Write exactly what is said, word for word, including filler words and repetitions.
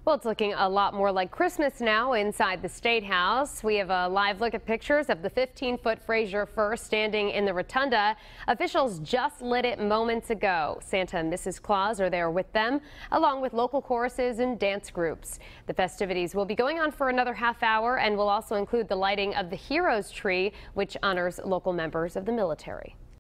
Well, it's looking a lot more like Christmas now inside the State House. We have a live look at pictures of the fifteen foot Fraser fir standing in the rotunda. Officials just lit it moments ago. Santa and Missus Claus are there with them, along with local choruses and dance groups. The festivities will be going on for another half hour and will also include the lighting of the Heroes tree, which honors local members of the military.